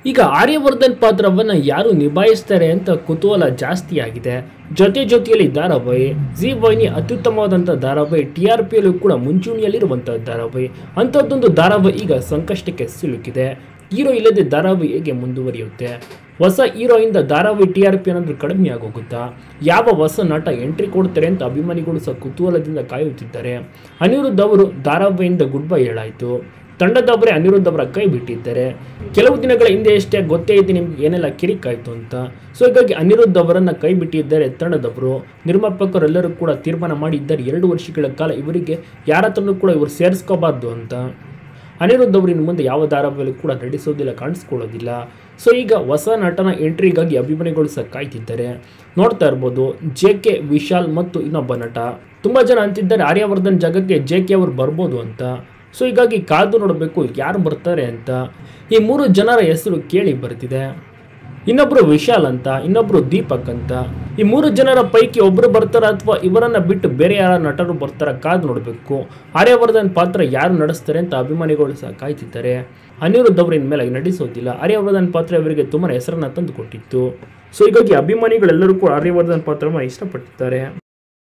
ಈಗ ಆರ್ಯವರ್ಧನ್ ಪಾತ್ರವನ್ನು ಯಾರು ನಿಭಾಯಿಸ್ತಾರೆ ಅಂತ ಕುತೂಹಲ ಜಾಸ್ತಿ ಆಗಿದೆ. ಜೊತೆಯಲ್ಲಿ ಧಾರಾವಾಹಿ ಜಿ ವಾಹಿನಿ ಅತ್ಯುತ್ತಮವಾದಂಥ ಧಾರಾವಾಹಿ, TRPಯಲ್ಲೂ ಕೂಡ ಮುಂಚೂಣಿಯಲ್ಲಿರುವಂಥ ಧಾರಾವಾಹಿ. ಅಂಥದ್ದೊಂದು ಧಾರಾವಾಹಿ ಈಗ ಸಂಕಷ್ಟಕ್ಕೆ ಸಿಲುಕಿದೆ. ಹೀರೋ ಇಲ್ಲದೆ ಧಾರಾವಾಹಿ ಹೇಗೆ ಮುಂದುವರಿಯುತ್ತೆ? ಹೊಸ ಹೀರೋಯಿಂದ ಧಾರಾವಾಹಿ TRP ಏನಾದರೂ ಕಡಿಮೆ ಆಗೋಗುತ್ತಾ? ಯಾವ ಹೊಸ ನಟ ಎಂಟ್ರಿ ಕೊಡ್ತಾರೆ ಅಂತ ಅಭಿಮಾನಿಗಳು ಸಹ ಕುತೂಹಲದಿಂದ ಕಾಯುತ್ತಿದ್ದಾರೆ. ಅನಿರುದ್ಧ್ ಅವರು ಧಾರಾವಾಹಿಯಿಂದ ಗುಡ್ ಬೈ ಹೇಳಾಯಿತು. ತಂಡದವರೇ ಅನಿರುದ್ಧ್ ಅವರ ಕೈ ಬಿಟ್ಟಿದ್ದಾರೆ. ಕೆಲವು ದಿನಗಳ ಹಿಂದೆ ಅಷ್ಟೇ ಗೊತ್ತೇ ಇದೆ ನಿಮ್ಗೆ ಏನೆಲ್ಲ ಕಿರಿಕಾಯಿತು ಅಂತ. ಸೊ ಹೀಗಾಗಿ ಅನಿರುದ್ಧ್ ಅವರನ್ನು ಕೈ ಬಿಟ್ಟಿದ್ದಾರೆ ತಂಡದವರು. ನಿರ್ಮಾಪಕರೆಲ್ಲರೂ ಕೂಡ ತೀರ್ಮಾನ ಮಾಡಿದ್ದಾರೆ 2 ವರ್ಷಗಳ ಕಾಲ ಇವರಿಗೆ ಯಾರ ಹತ್ರನೂ ಕೂಡ ಇವರು ಸೇರಿಸ್ಕೋಬಾರ್ದು ಅಂತ. ಅನಿರುದ್ಧ್ ಅವರು ಇನ್ನು ಮುಂದೆ ಯಾವ ಧಾರಾವಾಹಿಯಲ್ಲೂ ಕೂಡ ನಟಿಸೋದಿಲ್ಲ, ಕಾಣಿಸ್ಕೊಳ್ಳೋದಿಲ್ಲ. ಸೊ ಈಗ ಹೊಸ ನಟನ ಎಂಟ್ರಿಗಾಗಿ ಅಭಿಮಾನಿಗಳು ಸಹ ಕಾಯ್ತಿದ್ದಾರೆ. ನೋಡ್ತಾ ಇರ್ಬೋದು JK, ವಿಶಾಲ್ ಮತ್ತು ಇನ್ನೊಬ್ಬ ನಟ. ತುಂಬ ಜನ ಅಂತಿದ್ದಾರೆ ಆರ್ಯವರ್ಧನ್ ಜಾಗಕ್ಕೆ JK ಅವರು ಬರ್ಬೋದು ಅಂತ. ಸೊ ಹೀಗಾಗಿ ಕಾದು ನೋಡಬೇಕು ಯಾರು ಬರ್ತಾರೆ ಅಂತ. ಈ 3 ಜನರ ಹೆಸರು ಕೇಳಿ ಬರ್ತಿದೆ. ಇನ್ನೊಬ್ಬರು ವಿಶಾಲ್ ಅಂತ, ಇನ್ನೊಬ್ಬರು ದೀಪಕ್ ಅಂತ. ಈ 3 ಜನರ ಪೈಕಿ ಒಬ್ಬರು ಬರ್ತಾರ ಅಥವಾ ಇವರನ್ನು ಬಿಟ್ಟು ಬೇರೆ ಯಾರ ನಟರು ಬರ್ತಾರ ಕಾದು ನೋಡಬೇಕು. ಆರ್ಯವರ್ಧನ್ ಪಾತ್ರ ಯಾರು ನಡೆಸ್ತಾರೆ ಅಂತ ಅಭಿಮಾನಿಗಳು ಸಹ ಕಾಯ್ತಿದ್ದಾರೆ. ಅನಿರುದ್ಧ್ ಅವರು ಇನ್ಮೇಲೆ ನಟಿಸೋದಿಲ್ಲ. ಆರ್ಯವರ್ಧನ್ ಪಾತ್ರ ಇವರಿಗೆ ತುಂಬಾ ಹೆಸರನ್ನು ತಂದು ಕೊಟ್ಟಿತ್ತು. ಸೊ ಹೀಗಾಗಿ ಅಭಿಮಾನಿಗಳೆಲ್ಲರೂ ಕೂಡ ಆರ್ಯವರ್ಧನ್ ಪಾತ್ರವನ್ನು ಇಷ್ಟಪಟ್ಟಿದ್ದಾರೆ.